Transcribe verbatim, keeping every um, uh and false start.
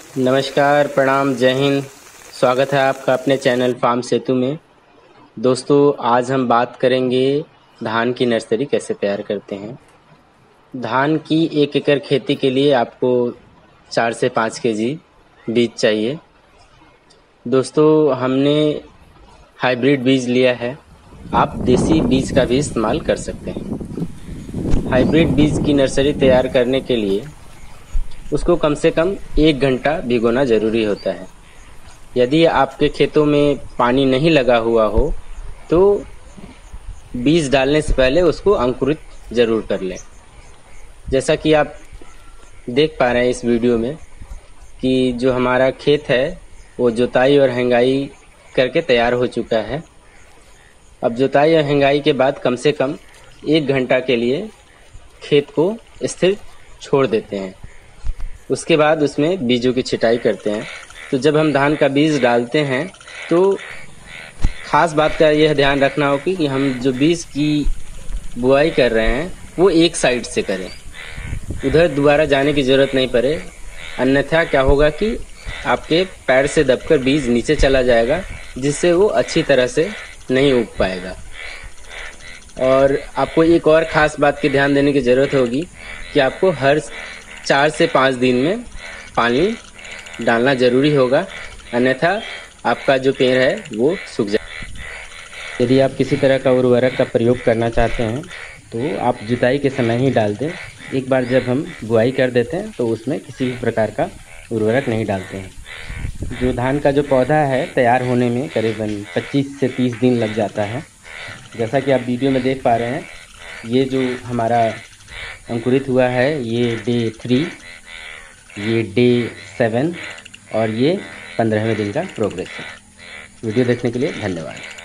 नमस्कार, प्रणाम, जय हिंद। स्वागत है आपका अपने चैनल फार्म सेतु में। दोस्तों, आज हम बात करेंगे धान की नर्सरी कैसे तैयार करते हैं। धान की एक एकड़ खेती के लिए आपको चार से पाँच केजी बीज चाहिए। दोस्तों, हमने हाइब्रिड बीज लिया है, आप देसी बीज का भी इस्तेमाल कर सकते हैं। हाइब्रिड बीज की नर्सरी तैयार करने के लिए उसको कम से कम एक घंटा भिगोना ज़रूरी होता है। यदि आपके खेतों में पानी नहीं लगा हुआ हो तो बीज डालने से पहले उसको अंकुरित ज़रूर कर लें। जैसा कि आप देख पा रहे हैं इस वीडियो में कि जो हमारा खेत है वो जुताई और हेंगाई करके तैयार हो चुका है। अब जुताई और हेंगाई के बाद कम से कम एक घंटा के लिए खेत को स्थिर छोड़ देते हैं। उसके बाद उसमें बीजों की छिटाई करते हैं। तो जब हम धान का बीज डालते हैं तो ख़ास बात का यह ध्यान रखना होगा कि हम जो बीज की बुआई कर रहे हैं वो एक साइड से करें, उधर दोबारा जाने की ज़रूरत नहीं पड़े। अन्यथा क्या होगा कि आपके पैर से दबकर बीज नीचे चला जाएगा, जिससे वो अच्छी तरह से नहीं उग पाएगा। और आपको एक और ख़ास बात की ध्यान देने की ज़रूरत होगी कि आपको हर चार से पाँच दिन में पानी डालना ज़रूरी होगा, अन्यथा आपका जो पेड़ है वो सूख जाए। यदि आप किसी तरह का उर्वरक का प्रयोग करना चाहते हैं तो आप जुताई के समय ही डाल दें। एक बार जब हम बुआई कर देते हैं तो उसमें किसी भी प्रकार का उर्वरक नहीं डालते हैं। जो धान का जो पौधा है तैयार होने में करीबन पच्चीस से तीस दिन लग जाता है। जैसा कि आप वीडियो में देख पा रहे हैं, ये जो हमारा अंकुरित हुआ है ये डे थ्री, ये डे सेवन और ये पंद्रहवें दिन का प्रोग्रेस है। वीडियो देखने के लिए धन्यवाद।